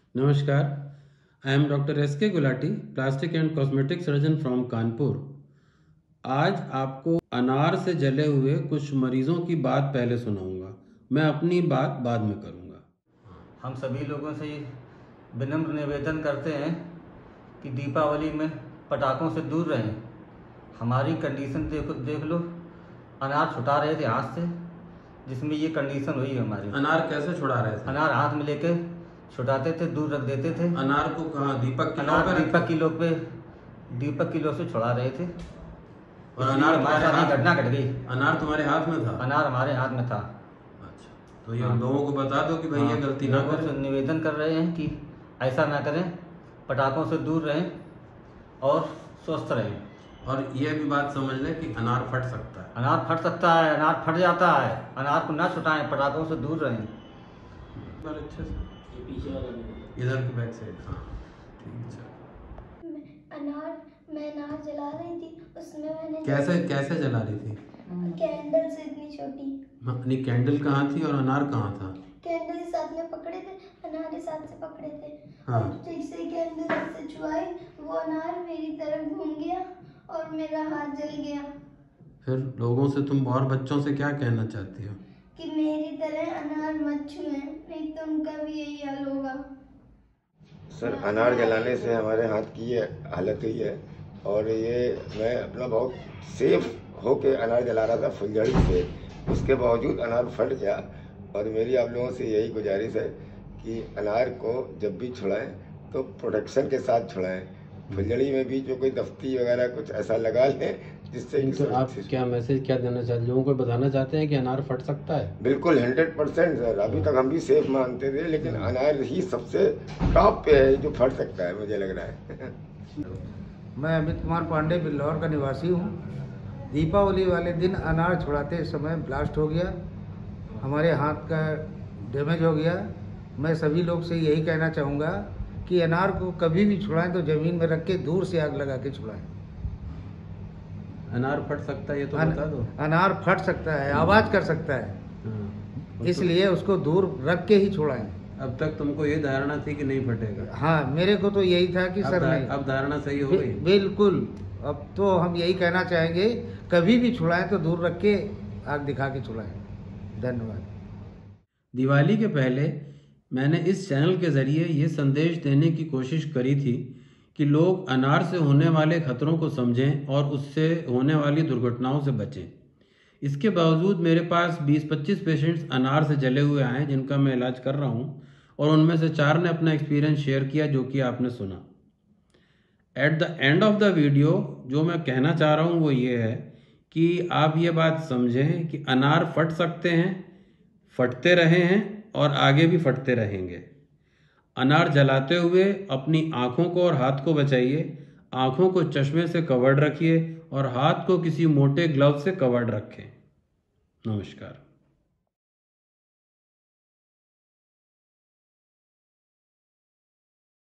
नमस्कार, I am doctor S K. Gulati, plastic and cosmetic surgeon from Kanpur. आज आपको अनार से जले हुए कुछ मरीजों की बात पहले सुनाऊंगा। मैं अपनी बात बाद में करूंगा। हम सभी लोगों से विनम्र निवेदन करते हैं कि दीपावली में पटाखों से दूर रहें। हमारी कंडीशन देख लो, अनार छुटा रहे थे हाथ से, जिसमें ये कंडीशन हुई हमारी। अनार कैसे छुड़ा रहे थे? अनार हाथ में लेके छुटाते थे, दूर रख देते थे। अनार को कहाँ? दीपक किलो अनार पे? दीपक किलो से छुड़ा रहे थे। और अनार हमारे साथ घटना घट गई। अनार तुम्हारे हाथ में था? अनार हमारे हाथ में था। अच्छा, तो ये लोगों को बता दो कि भाई ये गलती ना करें। लोगों से निवेदन कर रहे हैं कि ऐसा ना करें, पटाखों से दूर रहें और स्वस्थ रहें। और ये भी बात समझ लें कि अनार फट सकता है। अनार फट सकता है, अनार फट जाता है। अनार को ना छुटाएं, पटाखों से दूर रहें। अच्छे से इधर की बैक साइड। हाँ ठीक है। मैं अनार जला रही थी, उसमें मैंने कैसे जला रही थी? कैंडल से इतनी छोटी। अपनी कैंडल कहाँ थी और अनार कहाँ था? कैंडल के साथ में पकड़े थे, अनार के साथ से पकड़े थे। हाँ। जैसे कैंडल से छुआई, वो अनार मेरी तरफ घूम गया और मेरा हाथ जल गया। फिर लोगों से तुम और बच्चों से क्या कहना चाहती हो? कि मेरी तरह अनार मत छुएं, नहीं तो उनका भी यही हाल होगा। सर, अनार जलाने से हमारे हाथ की ये हालत हुई है, और ये मैं अपना बहुत सेफ होके अनार जला रहा था फुलझड़ी से, उसके बावजूद अनार फट गया। और मेरी आप लोगों से यही गुजारिश है कि अनार को जब भी छुड़ाएं तो प्रोटेक्शन के साथ छुड़ाएं। फुलझड़ी में भी जो कोई दफ्ती वगैरह कुछ ऐसा लगा लें जिससे। तो आप क्या मैसेज क्या देना चाहते हैं? लोगों को बताना चाहते हैं कि अनार फट सकता है? बिल्कुल 100% सर। अभी तक हम भी सेफ मानते थे, लेकिन अनार ही सबसे टॉप पे है जो फट सकता है, मुझे लग रहा है। मैं अमित कुमार पांडे, बिल्लौर का निवासी हूँ। दीपावली वाले दिन अनार छुड़ाते समय ब्लास्ट हो गया, हमारे हाथ का डैमेज हो गया। मैं सभी लोग से यही कहना चाहूँगा कि अनार को कभी भी छुड़ाएं तो ज़मीन में रख के दूर से आग लगा के छुड़ाएं। अनार फट सकता है ये तो बता दो। अनार फट सकता है, आवाज़ कर सकता है, इसलिए उसको दूर रख के ही छुड़ाएं। अब तक तुमको ये धारणा थी कि नहीं फटेगा? हाँ, मेरे को तो यही था कि सर नहीं। अब धारणा सही हो गई? बिल्कुल। अब तो हम यही कहना चाहेंगे, कभी भी छुड़ाएं तो दूर रख के आग दिखा के छुड़ाएं। धन्यवाद। दिवाली के पहले मैंने इस चैनल के ज़रिए ये संदेश देने की कोशिश करी थी कि लोग अनार से होने वाले खतरों को समझें और उससे होने वाली दुर्घटनाओं से बचें। इसके बावजूद मेरे पास 20-25 पेशेंट्स अनार से जले हुए आए जिनका मैं इलाज कर रहा हूँ, और उनमें से 4 ने अपना एक्सपीरियंस शेयर किया जो कि आपने सुना। At the end of the video जो मैं कहना चाह रहा हूँ वो ये है कि आप ये बात समझें कि अनार फट सकते हैं, फटते रहे हैं और आगे भी फटते रहेंगे। अनार जलाते हुए अपनी आँखों को और हाथ को बचाइए। आँखों को चश्मे से कवर्ड रखिए और हाथ को किसी मोटे ग्लव से कवर्ड रखें। नमस्कार।